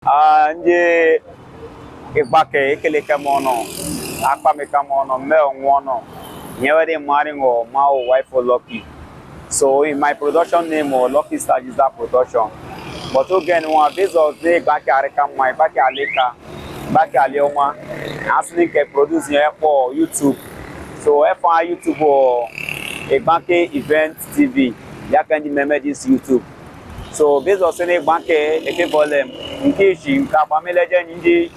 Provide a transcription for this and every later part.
Nje Igbanke ekeleke mono akpa meka mono me onwono nyewe de maringo ma o wife Lucky. So in my production name or Lucky Star is that production. But again one based on the Igbanke areka my Igbanke aleka Igbanke aleoma asking ke produce here for YouTube. So if on YouTube or Igbanke Event TV, you can remember this YouTube. So based on saying Igbanke equivalent in case you can family legend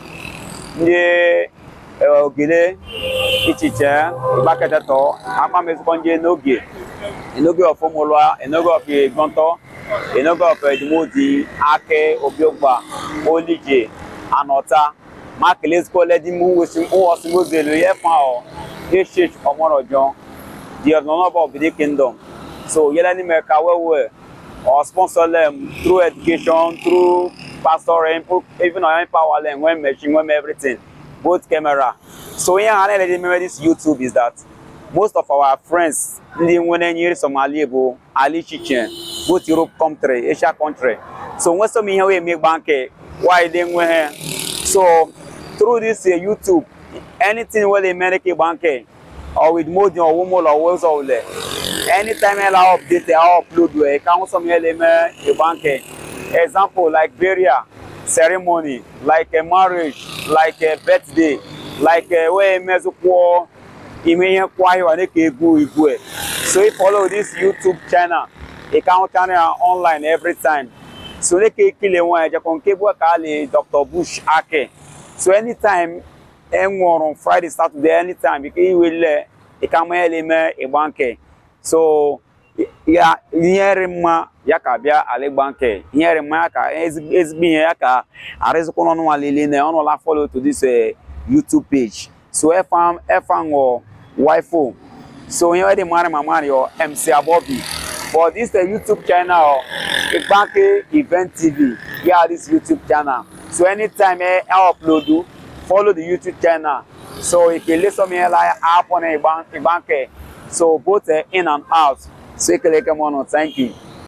Ndi ogile ichiche Igbanke tato apa mezkonje noge enoge of Omolwa enoge of Igbanto enoge of Edmodi Ake Obiogba Olije Anota Markeles College mu wosim o osimozelu yefa o eche omorojon the honor of the kingdom. So yela ni meka wewe or sponsor them through education, through pastoring, even on power them when machine, when everything, both camera. So yeah, I remember this YouTube is that most of our friends in when near Somalia, Ali Chichen, both Europe country, Asia country. So when some here we make bank, why they were so through this YouTube, anything where they make a bank or with more than woman or words all there. Anytime I update, I upload where count some element a bank. Example like burial ceremony, like a marriage, like a birthday, like a way mezuko imenya kwayo aneke egu. So you follow this YouTube channel, a count channel online every time. So they can kill one Jaconkebo Kali Dr. Bush Ake. So anytime anyone on Friday, Saturday, anytime you will a come element a bank. So yeah, nyerema yakabia Igbanke nyerema ka ezbi yaka arezukono no alele na ono la follow to this YouTube page. So FM or wifo. So you already marry mama your MC Abobi. For this YouTube channel Igbanke Event TV. Yeah, this YouTube channel. So anytime I upload, follow the YouTube channel. So if you listen me like app on Igbanke. So both in and out. So you can come on. Thank you.